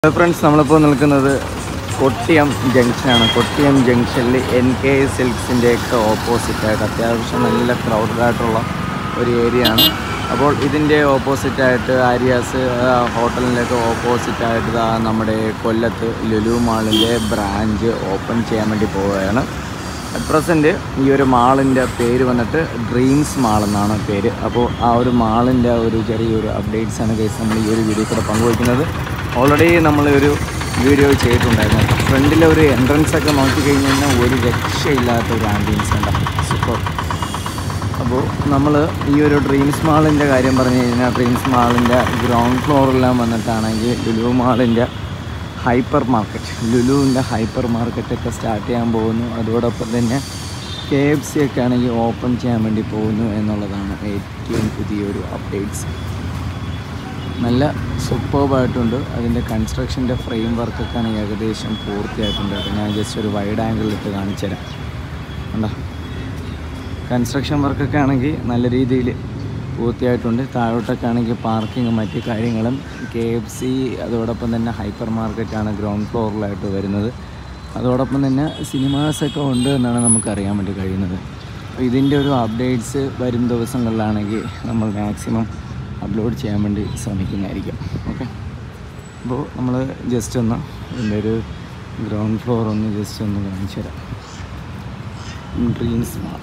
Hello friends, നമ്മളിപ്പോൾ നിൽക്കുന്നത് കൊട്ടിയം ജംഗ്ഷനാണ്. കൊട്ടിയം ജംഗ്ഷനിൽ NK സിൽക്സിൻ്റെയൊക്കെ ഓപ്പോസിറ്റായിട്ട് അത്യാവശ്യം നല്ല ക്രൗഡഡ് ആയിട്ടുള്ള ഒരു ഏരിയ ആണ്. അപ്പോൾ ഇതിൻ്റെ ഓപ്പോസിറ്റായിട്ട് ആര്യാസ് ഹോട്ടലിൻ്റെയൊക്കെ ഓപ്പോസിറ്റായിട്ട് നമ്മുടെ കൊല്ലത്ത് ലുലു മാളിൻ്റെ ബ്രാഞ്ച് ഓപ്പൺ ചെയ്യാൻ വേണ്ടി പോവുകയാണ്. അറ്റ് പ്രസൻറ്റ് ഈ ഒരു മാളിൻ്റെ പേര് വന്നിട്ട് ഡ്രീംസ് മാൾ എന്നാണ് പേര്. അപ്പോൾ ആ ഒരു മാളിൻ്റെ ഒരു ചെറിയൊരു അപ്ഡേറ്റ്സാണ് ഗൈസ് നമ്മൾ ഈ ഒരു വീഡിയോ കൂടെ പങ്കുവയ്ക്കുന്നത്. ഓൾറെഡി നമ്മളൊരു വീഡിയോ ചെയ്തിട്ടുണ്ടായിരുന്നു. ഫ്രണ്ടിലെ ഒരു എൻട്രൻസ് ഒക്കെ നോക്കിക്കഴിഞ്ഞ് കഴിഞ്ഞാൽ ഒരു രക്ഷയില്ലാത്ത ഒരു ആംബിയൻസ് ഉണ്ട്, സൂപ്പർ. അപ്പോൾ നമ്മൾ ഈ ഒരു ഡ്രീംസ് മാളിൻ്റെ കാര്യം പറഞ്ഞു കഴിഞ്ഞാൽ ഡ്രീംസ് മാളിൻ്റെ ഗ്രൗണ്ട് ഫ്ലോറെല്ലാം വന്നിട്ടാണെങ്കിൽ ലുലു മാളിൻ്റെ ഹൈപ്പർ മാർക്കറ്റ്, ലുലുവിൻ്റെ ഹൈപ്പർ മാർക്കറ്റൊക്കെ സ്റ്റാർട്ട് ചെയ്യാൻ പോകുന്നു. അതോടൊപ്പം തന്നെ KFC ഒക്കെ ആണെങ്കിൽ ഓപ്പൺ ചെയ്യാൻ വേണ്ടി പോകുന്നു എന്നുള്ളതാണ് ഏറ്റവും പുതിയൊരു അപ്ഡേറ്റ്സ്. നല്ല സൂപ്പർബായിട്ടുണ്ട്. അതിൻ്റെ കൺസ്ട്രക്ഷൻ്റെ ഫ്രെയിം വർക്കൊക്കെ ആണെങ്കിൽ ഏകദേശം പൂർത്തിയായിട്ടുണ്ട്. ഞാൻ ജസ്റ്റ് ഒരു വൈഡ് ആംഗിളിലിട്ട് കാണിച്ചു തരാം. കണ്ടോ, കൺസ്ട്രക്ഷൻ വർക്കൊക്കെ ആണെങ്കിൽ നല്ല രീതിയിൽ പൂർത്തിയായിട്ടുണ്ട്. താഴോട്ടൊക്കെ ആണെങ്കിൽ പാർക്കിങ്ങും മറ്റ് കാര്യങ്ങളും KFC അതോടൊപ്പം തന്നെ ഹൈപ്പർ മാർക്കറ്റാണ് ഗ്രൗണ്ട് ഫ്ലോറിലായിട്ട് വരുന്നത്. അതോടൊപ്പം തന്നെ സിനിമാസൊക്കെ ഉണ്ട് എന്നാണ് നമുക്കറിയാൻ വേണ്ടി കഴിയുന്നത്. അപ്പോൾ ഇതിൻ്റെ ഒരു അപ്ഡേറ്റ്സ് വരും ദിവസങ്ങളിലാണെങ്കിൽ നമ്മൾ മാക്സിമം അപ്ലോഡ് ചെയ്യാൻ വേണ്ടി ശ്രമിക്കുന്നതായിരിക്കും. ഓക്കെ, അപ്പോൾ നമ്മൾ ജസ്റ്റ് ഒന്ന് ഇതിൻ്റെ ഒരു ഗ്രൗണ്ട് ഫ്ലോർ ഒന്ന് ജസ്റ്റ് ഒന്ന് കാണിച്ചു തരാം. ഡ്രീംസ് മാൾ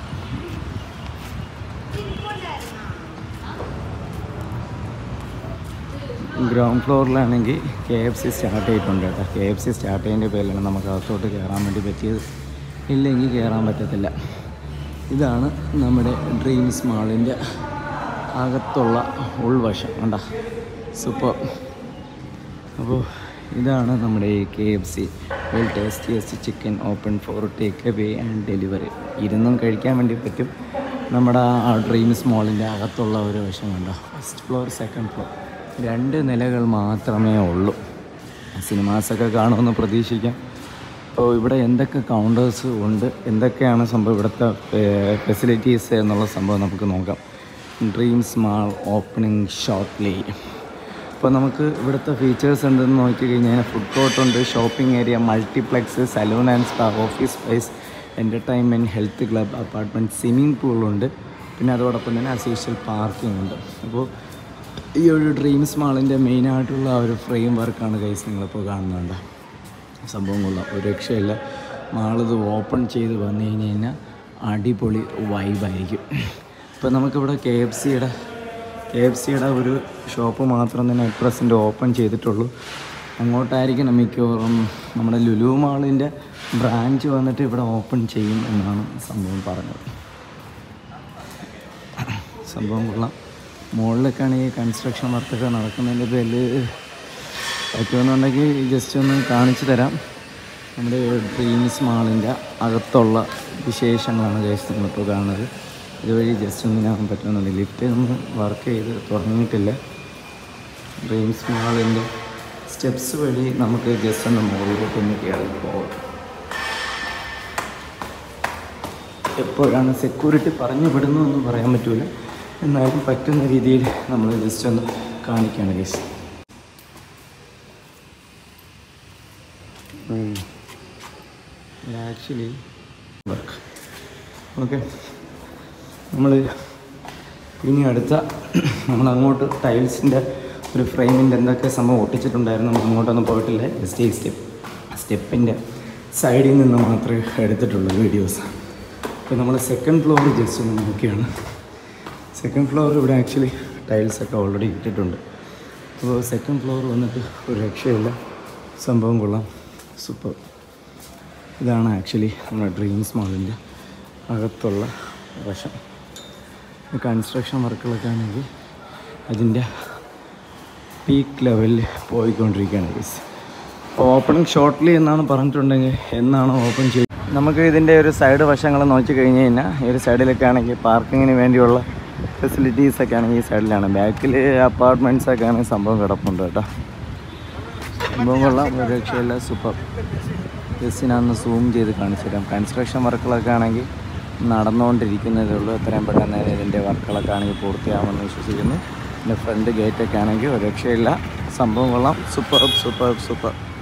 ഗ്രൗണ്ട് ഫ്ലോറിലാണെങ്കിൽ KFC സ്റ്റാർട്ട് ചെയ്തിട്ടുണ്ട് കേട്ടോ. KFC സ്റ്റാർട്ട് ചെയ്യുന്നതിൻ്റെ പേരിലാണ് നമുക്ക് അകത്തോട്ട് കയറാൻ വേണ്ടി പറ്റിയത്, ഇല്ലെങ്കിൽ കയറാൻ പറ്റത്തില്ല. ഇതാണ് നമ്മുടെ ഡ്രീംസ് മാളിൻ്റെ അകത്തുള്ള ഉൾവശം. കണ്ടോ, സൂപ്പർ. അപ്പോൾ ഇതാണ് നമ്മുടെ ഈ KFC world tastiest chicken open for take away and delivery. ഇരുന്നും കഴിക്കാൻ വേണ്ടി പറ്റും. നമ്മുടെ ആ ഡ്രീംസ് മാളിൻ്റെ അകത്തുള്ള ഒരു വശം കണ്ടോ, ഫസ്റ്റ് ഫ്ലോർ സെക്കൻഡ് ഫ്ലോർ 2 നിലകൾ മാത്രമേ ഉള്ളൂ. സിനിമാസൊക്കെ കാണുമെന്ന് പ്രതീക്ഷിക്കാം. അപ്പോൾ ഇവിടെ എന്തൊക്കെ കൗണ്ടേഴ്സ് ഉണ്ട്, എന്തൊക്കെയാണ് സംഭവം, ഇവിടുത്തെ ഫെസിലിറ്റീസ് എന്നുള്ള സംഭവം നമുക്ക് നോക്കാം. Dreams mall opening shortly. അപ്പോൾ നമുക്ക് ഇവിടുത്തെ ഫീച്ചേഴ്സ് എന്തെന്ന് നോക്കിക്കഴിഞ്ഞാൽ ഫുഡ് കോർട്ടുണ്ട്, shopping area, multiplex, salon and spa, office space, entertainment, health club, apartment, swimming പൂളുണ്ട്. പിന്നെ അതോടൊപ്പം തന്നെ ആസ് യൂഷ്വൽ പാർക്കിംഗ് ഉണ്ട്. അപ്പോൾ ഈ ഒരു ഡ്രീംസ് മാളിൻ്റെ മെയിനായിട്ടുള്ള ഒരു ഫ്രെയിം വർക്കാണ് ഗൈസ് നിങ്ങളിപ്പോൾ കാണുന്നുണ്ട്. സംഭവം കൊള്ളാം, ഒരു രക്ഷയില്ല. മാളിത് ഓപ്പൺ ചെയ്ത് വന്നു കഴിഞ്ഞാൽ അടിപൊളി വൈബായിരിക്കും. ഇപ്പോൾ നമുക്കിവിടെ KFCയുടെ ഒരു ഷോപ്പ് മാത്രം തന്നെ അറ്റ് പ്രസൻറ്റ് ഓപ്പൺ ചെയ്തിട്ടുള്ളൂ. അങ്ങോട്ടായിരിക്കും മിക്കവാറും നമ്മുടെ ലുലു മാളിൻ്റെ ബ്രാഞ്ച് വന്നിട്ട് ഇവിടെ ഓപ്പൺ ചെയ്യും എന്നാണ് സംഭവം പറഞ്ഞത്. സംഭവം കൊള്ളാം. മുകളിലൊക്കെ ആണെങ്കിൽ കൺസ്ട്രക്ഷൻ വർക്കൊക്കെ നടക്കുന്നതിൻ്റെ പേരിൽ പറ്റുമെന്നുണ്ടെങ്കിൽ ജസ്റ്റ് ഒന്ന് കാണിച്ചു തരാം. നമ്മുടെ ഡ്രീംസ് മാളിൻ്റെ അകത്തുള്ള വിശേഷങ്ങളാണ് ജസ്റ്റ് നിങ്ങളിപ്പോൾ കാണുന്നത്. ഇതുവഴി ജസ്റ്റ് ഒന്ന് ഞാൻ പറ്റുന്നുണ്ട്. ലിഫ്റ്റ് ഒന്നും വർക്ക് ചെയ്ത് തുടങ്ങിയിട്ടില്ല. ഡ്രീംസ് മാളിൻ്റെ സ്റ്റെപ്സ് വഴി നമുക്ക് ജസ്റ്റ് ഒന്ന് മുകളിലോട്ടൊന്ന് കയറി പോകാം. എപ്പോഴാണ് സെക്യൂരിറ്റി പറഞ്ഞു വിടുന്നു എന്ന് പറയാൻ പറ്റില്ല, എന്നാലും പറ്റുന്ന രീതിയിൽ നമ്മൾ ജസ്റ്റ് ഒന്ന് കാണിക്കുകയാണ് ഗൈസ്. Actually work okay. നമ്മൾ ഇനി അടുത്ത നമ്മളങ്ങോട്ട് ടൈൽസിൻ്റെ ഒരു ഫ്രെയിമിൻ്റെ എന്തൊക്കെ സംഭവം ഒട്ടിച്ചിട്ടുണ്ടായിരുന്നു, നമ്മൾ അങ്ങോട്ടൊന്നും പോയിട്ടില്ല. ജസ്റ്റ് ഈ സ്റ്റെപ്പിൻ്റെ സൈഡിൽ നിന്ന് മാത്രമേ എടുത്തിട്ടുള്ളൂ വീഡിയോസ്. അപ്പോൾ നമ്മൾ സെക്കൻഡ് ഫ്ലോർ ജസ്റ്റ് ഒന്ന് നോക്കിയാണ്. സെക്കൻഡ് ഫ്ലോർ ഇവിടെ ആക്ച്വലി ടൈൽസൊക്കെ ഓൾറെഡി ഇട്ടിട്ടുണ്ട്. അപ്പോൾ സെക്കൻഡ് ഫ്ലോർ വന്നിട്ട് ഒരു രക്ഷയില്ല, സംഭവം കൊള്ളാം, സൂപ്പർ. ഇതാണ് ആക്ച്വലി നമ്മുടെ ഡ്രീംസ് മാളിൻ്റെ അകത്തുള്ള വശം. കൺസ്ട്രക്ഷൻ വർക്കുകളൊക്കെ ആണെങ്കിൽ അതിൻ്റെ പീക്ക് ലെവലിൽ പോയിക്കൊണ്ടിരിക്കുകയാണ് ഗൈസ്. ഓപ്പണിംഗ് ഷോർട്ട്ലി എന്നാണ് പറഞ്ഞിട്ടുണ്ടെങ്കിൽ എന്നാണ് ഓപ്പൺ ചെയ്യുന്നത്. നമുക്ക് ഇതിൻ്റെ ഒരു സൈഡ് വശങ്ങൾ നോക്കി കഴിഞ്ഞ് കഴിഞ്ഞാൽ ഈ ഒരു സൈഡിലൊക്കെ ആണെങ്കിൽ പാർക്കിങ്ങിന് വേണ്ടിയുള്ള ഫെസിലിറ്റീസൊക്കെ ആണെങ്കിൽ ഈ സൈഡിലാണ്. ബാക്കിൽ അപ്പാർട്ട്മെൻറ്റ്സൊക്കെ ആണെങ്കിൽ സംഭവം കിടപ്പുണ്ട് കേട്ടോ. സംഭവം കൊള്ളാം, ഒരു രക്ഷയില്ല, സൂപ്പർ. ജസ്റ്റ് ഞാനൊന്ന് സൂം ചെയ്ത് കാണിച്ചു തരാം. കൺസ്ട്രക്ഷൻ വർക്കുകളൊക്കെ ആണെങ്കിൽ നടന്നുകൊണ്ടിരിക്കുന്നതേ ഉള്ളൂ. എത്രയും പെട്ടെന്ന് ഇതിൻ്റെ വർക്കുകളൊക്കെ ആണെങ്കിൽ പൂർത്തിയാകുമെന്ന് വിശ്വസിക്കുന്നു. പിന്നെ ഫ്രണ്ട് ഗേറ്റൊക്കെ ആണെങ്കിൽ ഒരു രക്ഷയില്ല, സംഭവം കൊള്ളാം. Super super super.